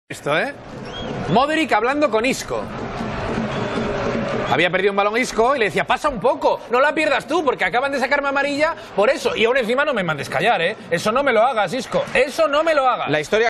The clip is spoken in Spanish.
Esto, Modric hablando con Isco. Había perdido un balón Isco y le decía, pasa un poco, no la pierdas tú, porque acaban de sacarme amarilla por eso. Y aún encima no me mandes callar, Eso no me lo hagas, Isco. Eso no me lo hagas. La historia